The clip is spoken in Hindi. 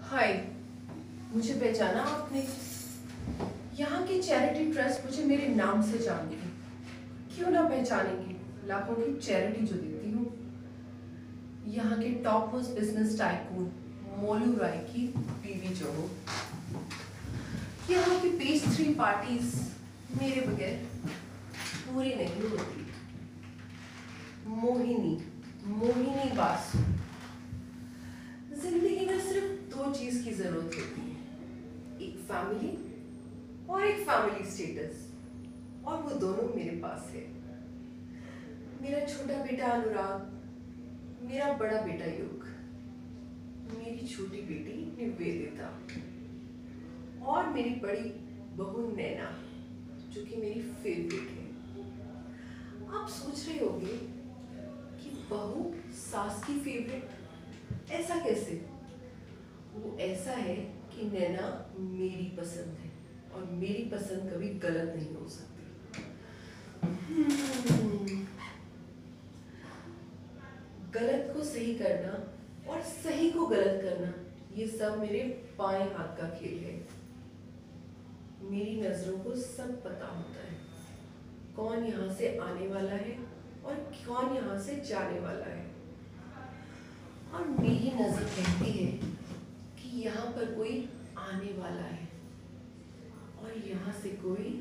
हाय, मुझे पहचाना आपने? यहाँ की चैरिटी ट्रस्ट मुझे मेरे नाम से जानती है। क्यों ना पहचानेंगे, लाखों की चैरिटी जो देती हूँ। यहाँ के top most business tycoon Molu Rai की बीवी जो हूँ। यहाँ की पेस्ट्री पार्टीज मेरे बगैर पूरी नहीं होती। मोहिनी मोहिनी बासु। जिंदगी में सिर्फ दो चीज की जरूरत होती है, एक फैमिली और एक फैमिली स्टेटस, और वो दोनों मेरे पास है। मेरा छोटा बेटा अनुराग, मेरा बड़ा बेटा युग, मेरी छोटी बेटी निवेदिता और मेरी बड़ी बहू नैना, जो कि मेरी फेवरेट है। आप सोच रहे होंगे कि बहू सास की फेवरेट, ऐसा कैसे? वो ऐसा है कि नैना मेरी पसंद है और मेरी पसंद कभी गलत नहीं हो सकती। गलत को सही करना और सही को गलत करना, ये सब मेरे बाएं हाथ का खेल है। मेरी नजरों को सब पता होता है, कौन यहाँ से आने वाला है और कौन यहाँ से जाने वाला है। और मेरी नजर कहती है कि यहाँ पर कोई आने वाला है और यहाँ से कोई